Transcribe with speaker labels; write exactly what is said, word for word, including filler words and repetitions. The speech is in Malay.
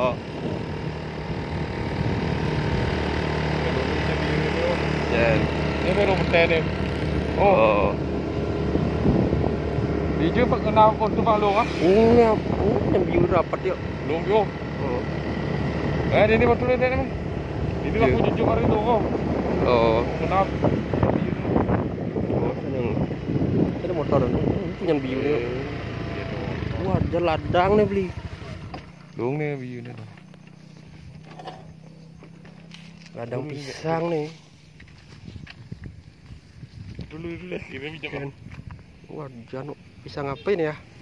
Speaker 1: Oh. Yan.
Speaker 2: Ini baru betul ni. Oh.
Speaker 1: Oh.
Speaker 2: Biju pak kena pun tu pak long ah.
Speaker 1: Ini apa? Yang biru rapat yuk.
Speaker 2: Long yo.
Speaker 1: Oh.
Speaker 2: Eh ini betul ni ni. Ini aku jujur hari tu kau.
Speaker 1: Oh.
Speaker 2: Kenapa?
Speaker 1: Oh, senang. Ada motor ni. Itu yang biru ni. Wah, ada ladang ni beli.
Speaker 2: Long ni biru ni.
Speaker 1: Ladang pisang ni.
Speaker 2: Dulu dulu ini minjam.
Speaker 1: Wah, jangan pisang apa ini ya?